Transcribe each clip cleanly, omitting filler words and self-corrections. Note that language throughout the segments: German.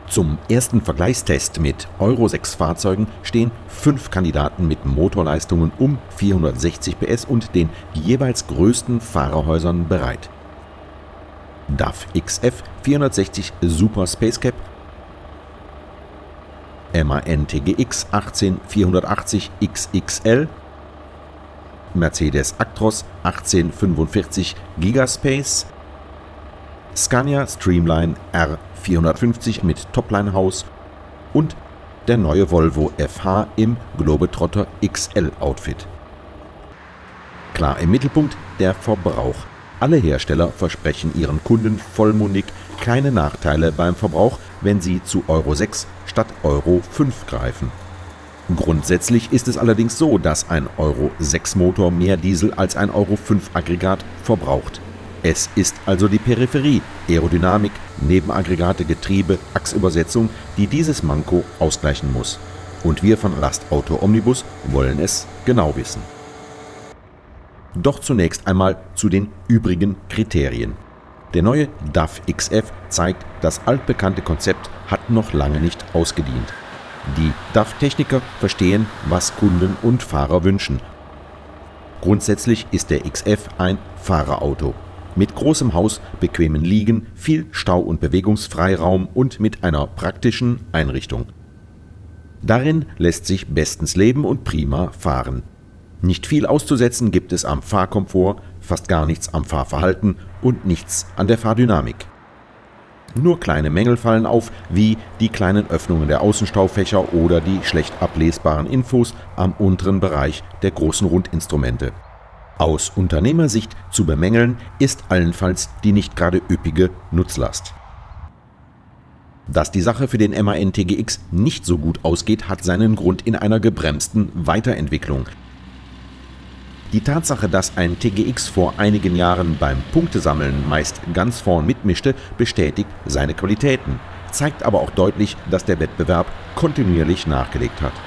Zum ersten Vergleichstest mit Euro 6 Fahrzeugen stehen 5 Kandidaten mit Motorleistungen um 460 PS und den jeweils größten Fahrerhäusern bereit. DAF XF 460 Super Space Cab, MAN TGX 18480 XXL, Mercedes Actros 1845 Gigaspace, Scania Streamline R450 mit Topline-Haus und der neue Volvo FH im Globetrotter XL Outfit. Klar im Mittelpunkt der Verbrauch. Alle Hersteller versprechen ihren Kunden vollmundig keine Nachteile beim Verbrauch, wenn sie zu Euro 6 statt Euro 5 greifen. Grundsätzlich ist es allerdings so, dass ein Euro 6 Motor mehr Diesel als ein Euro 5 Aggregat verbraucht. Es ist also die Peripherie, Aerodynamik, Nebenaggregate, Getriebe, Achsübersetzung, die dieses Manko ausgleichen muss. Und wir von Lastauto Omnibus wollen es genau wissen. Doch zunächst einmal zu den übrigen Kriterien. Der neue DAF XF zeigt, das altbekannte Konzept hat noch lange nicht ausgedient. Die DAF-Techniker verstehen, was Kunden und Fahrer wünschen. Grundsätzlich ist der XF ein Fahrerauto. Mit großem Haus, bequemen Liegen, viel Stau- und Bewegungsfreiraum und mit einer praktischen Einrichtung. Darin lässt sich bestens leben und prima fahren. Nicht viel auszusetzen gibt es am Fahrkomfort, fast gar nichts am Fahrverhalten und nichts an der Fahrdynamik. Nur kleine Mängel fallen auf, wie die kleinen Öffnungen der Außenstaufächer oder die schlecht ablesbaren Infos am unteren Bereich der großen Rundinstrumente. Aus Unternehmersicht zu bemängeln ist allenfalls die nicht gerade üppige Nutzlast. Dass die Sache für den MAN TGX nicht so gut ausgeht, hat seinen Grund in einer gebremsten Weiterentwicklung. Die Tatsache, dass ein TGX vor einigen Jahren beim Punktesammeln meist ganz vorn mitmischte, bestätigt seine Qualitäten, zeigt aber auch deutlich, dass der Wettbewerb kontinuierlich nachgelegt hat.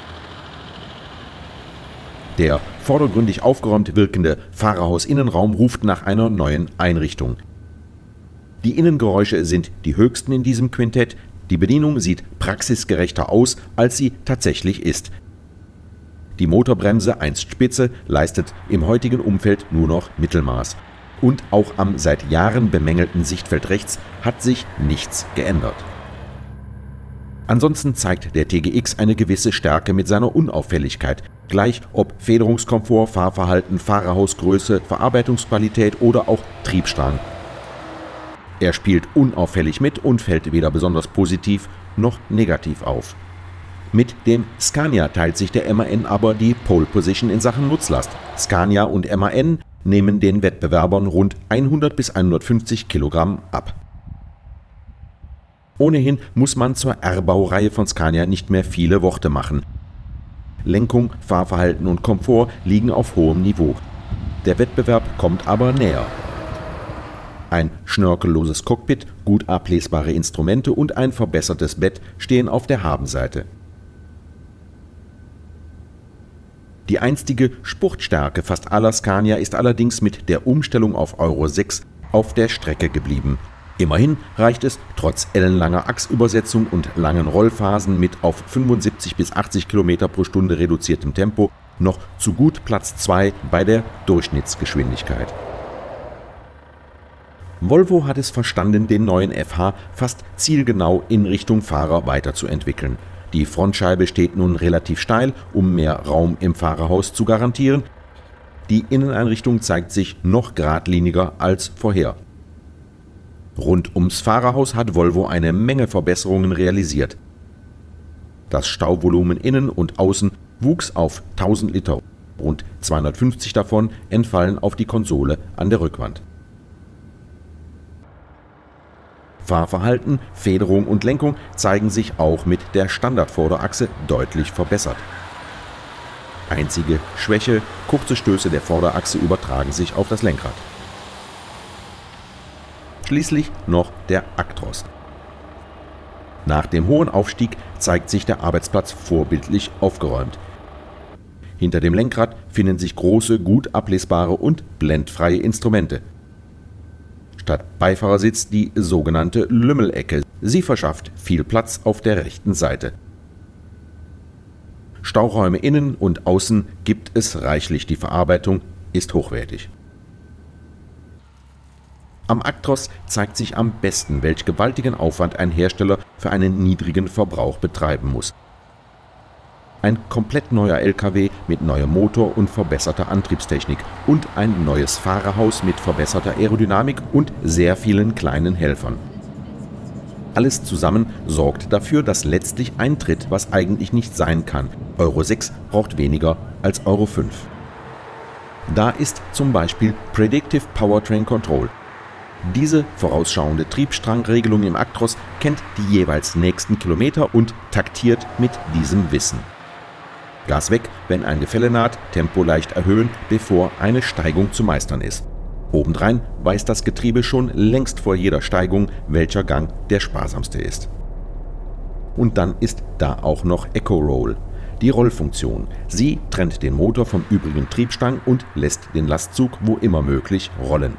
Der vordergründig aufgeräumt wirkende Fahrerhausinnenraum ruft nach einer neuen Einrichtung. Die Innengeräusche sind die höchsten in diesem Quintett, die Bedienung sieht praxisgerechter aus, als sie tatsächlich ist. Die Motorbremse, einst spitze, leistet im heutigen Umfeld nur noch Mittelmaß. Und auch am seit Jahren bemängelten Sichtfeld rechts hat sich nichts geändert. Ansonsten zeigt der TGX eine gewisse Stärke mit seiner Unauffälligkeit, gleich ob Federungskomfort, Fahrverhalten, Fahrerhausgröße, Verarbeitungsqualität oder auch Triebstrang. Er spielt unauffällig mit und fällt weder besonders positiv noch negativ auf. Mit dem Scania teilt sich der MAN aber die Pole Position in Sachen Nutzlast. Scania und MAN nehmen den Wettbewerbern rund 100 bis 150 Kilogramm ab. Ohnehin muss man zur R-Baureihe von Scania nicht mehr viele Worte machen. Lenkung, Fahrverhalten und Komfort liegen auf hohem Niveau. Der Wettbewerb kommt aber näher. Ein schnörkelloses Cockpit, gut ablesbare Instrumente und ein verbessertes Bett stehen auf der Habenseite. Die einstige Spurtstärke fast aller Scania ist allerdings mit der Umstellung auf Euro 6 auf der Strecke geblieben. Immerhin reicht es, trotz ellenlanger Achsübersetzung und langen Rollphasen mit auf 75 bis 80 km pro Stunde reduziertem Tempo noch zu gut Platz 2 bei der Durchschnittsgeschwindigkeit. Volvo hat es verstanden, den neuen FH fast zielgenau in Richtung Fahrer weiterzuentwickeln. Die Frontscheibe steht nun relativ steil, um mehr Raum im Fahrerhaus zu garantieren. Die Inneneinrichtung zeigt sich noch geradliniger als vorher. Rund ums Fahrerhaus hat Volvo eine Menge Verbesserungen realisiert. Das Stauvolumen innen und außen wuchs auf 1000 Liter. Rund 250 davon entfallen auf die Konsole an der Rückwand. Fahrverhalten, Federung und Lenkung zeigen sich auch mit der Standardvorderachse deutlich verbessert. Einzige Schwäche: kurze Stöße der Vorderachse übertragen sich auf das Lenkrad. Schließlich noch der Actros. Nach dem hohen Aufstieg zeigt sich der Arbeitsplatz vorbildlich aufgeräumt. Hinter dem Lenkrad finden sich große, gut ablesbare und blendfreie Instrumente. Statt Beifahrersitz die sogenannte Lümmelecke. Sie verschafft viel Platz auf der rechten Seite. Stauräume innen und außen gibt es reichlich, die Verarbeitung ist hochwertig. Am Actros zeigt sich am besten, welch gewaltigen Aufwand ein Hersteller für einen niedrigen Verbrauch betreiben muss. Ein komplett neuer LKW mit neuem Motor und verbesserter Antriebstechnik und ein neues Fahrerhaus mit verbesserter Aerodynamik und sehr vielen kleinen Helfern. Alles zusammen sorgt dafür, dass letztlich eintritt, was eigentlich nicht sein kann. Euro 6 braucht weniger als Euro 5. Da ist zum Beispiel Predictive Powertrain Control. Diese vorausschauende Triebstrangregelung im Actros kennt die jeweils nächsten Kilometer und taktiert mit diesem Wissen. Gas weg, wenn ein Gefälle naht, Tempo leicht erhöhen, bevor eine Steigung zu meistern ist. Obendrein weiß das Getriebe schon längst vor jeder Steigung, welcher Gang der sparsamste ist. Und dann ist da auch noch Eco Roll, die Rollfunktion. Sie trennt den Motor vom übrigen Triebstrang und lässt den Lastzug, wo immer möglich, rollen.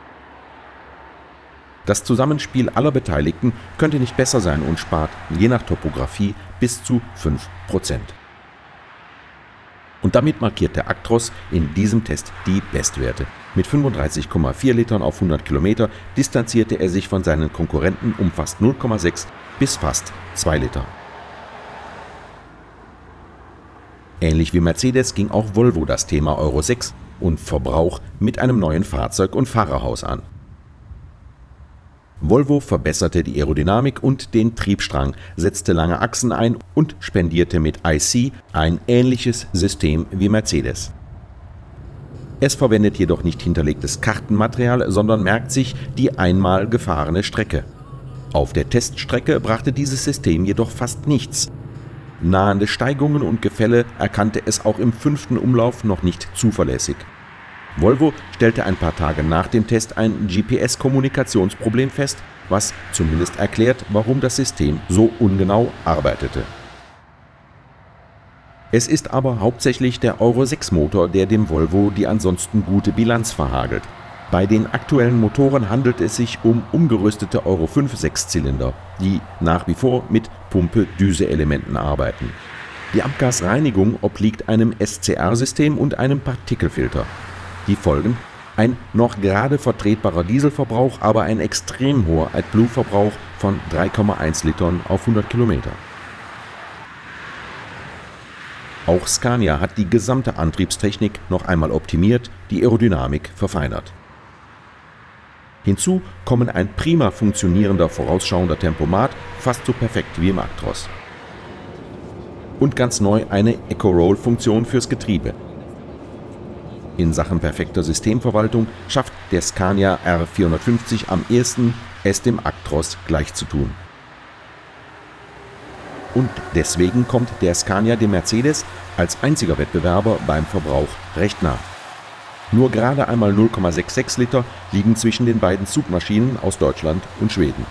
Das Zusammenspiel aller Beteiligten könnte nicht besser sein und spart, je nach Topografie, bis zu 5%. Und damit markiert der Actros in diesem Test die Bestwerte. Mit 35,4 Litern auf 100 Kilometer distanzierte er sich von seinen Konkurrenten um fast 0,6 bis fast 2 Liter. Ähnlich wie Mercedes ging auch Volvo das Thema Euro 6 und Verbrauch mit einem neuen Fahrzeug- und Fahrerhaus an. Volvo verbesserte die Aerodynamik und den Triebstrang, setzte lange Achsen ein und spendierte mit IC ein ähnliches System wie Mercedes. Es verwendet jedoch nicht hinterlegtes Kartenmaterial, sondern merkt sich die einmal gefahrene Strecke. Auf der Teststrecke brachte dieses System jedoch fast nichts. Nahende Steigungen und Gefälle erkannte es auch im 5. Umlauf noch nicht zuverlässig. Volvo stellte ein paar Tage nach dem Test ein GPS-Kommunikationsproblem fest, was zumindest erklärt, warum das System so ungenau arbeitete. Es ist aber hauptsächlich der Euro 6 Motor, der dem Volvo die ansonsten gute Bilanz verhagelt. Bei den aktuellen Motoren handelt es sich um umgerüstete Euro 5 Sechszylinder, die nach wie vor mit Pumpe-Düse-Elementen arbeiten. Die Abgasreinigung obliegt einem SCR-System und einem Partikelfilter. Die Folgen: ein noch gerade vertretbarer Dieselverbrauch, aber ein extrem hoher AdBlue-Verbrauch von 3,1 Litern auf 100 Kilometer. Auch Scania hat die gesamte Antriebstechnik noch einmal optimiert, die Aerodynamik verfeinert. Hinzu kommen ein prima funktionierender vorausschauender Tempomat, fast so perfekt wie im Actros. Und ganz neu eine Eco-Roll-Funktion fürs Getriebe. In Sachen perfekter Systemverwaltung schafft der Scania R450 am ehesten, es dem Actros gleichzutun. Und deswegen kommt der Scania dem Mercedes als einziger Wettbewerber beim Verbrauch recht nah. Nur gerade einmal 0,66 Liter liegen zwischen den beiden Zugmaschinen aus Deutschland und Schweden.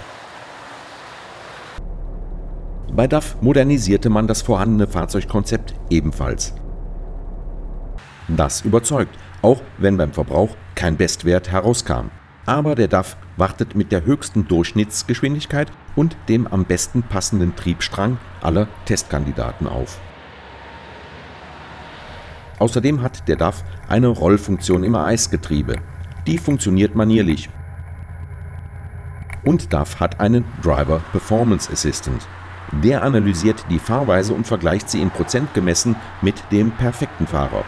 Bei DAF modernisierte man das vorhandene Fahrzeugkonzept ebenfalls. Das überzeugt, auch wenn beim Verbrauch kein Bestwert herauskam. Aber der DAF wartet mit der höchsten Durchschnittsgeschwindigkeit und dem am besten passenden Triebstrang aller Testkandidaten auf. Außerdem hat der DAF eine Rollfunktion im AS-Getriebe. Die funktioniert manierlich. Und DAF hat einen Driver Performance Assistant. Der analysiert die Fahrweise und vergleicht sie in Prozent gemessen mit dem perfekten Fahrer.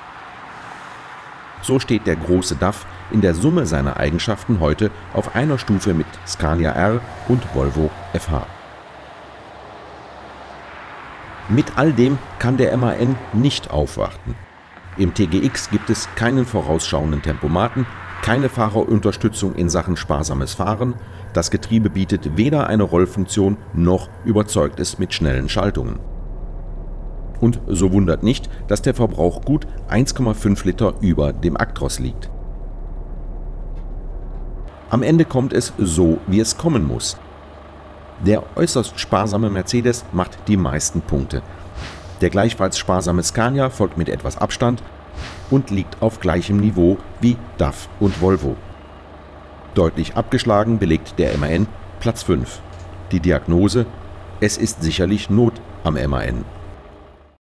So steht der große DAF in der Summe seiner Eigenschaften heute auf einer Stufe mit Scania R und Volvo FH. Mit all dem kann der MAN nicht aufwarten. Im TGX gibt es keinen vorausschauenden Tempomaten, keine Fahrerunterstützung in Sachen sparsames Fahren, das Getriebe bietet weder eine Rollfunktion noch überzeugt es mit schnellen Schaltungen. Und so wundert nicht, dass der Verbrauch gut 1,5 Liter über dem Actros liegt. Am Ende kommt es so, wie es kommen muss. Der äußerst sparsame Mercedes macht die meisten Punkte. Der gleichfalls sparsame Scania folgt mit etwas Abstand und liegt auf gleichem Niveau wie DAF und Volvo. Deutlich abgeschlagen belegt der MAN Platz 5. Die Diagnose: Es ist sicherlich Not am MAN.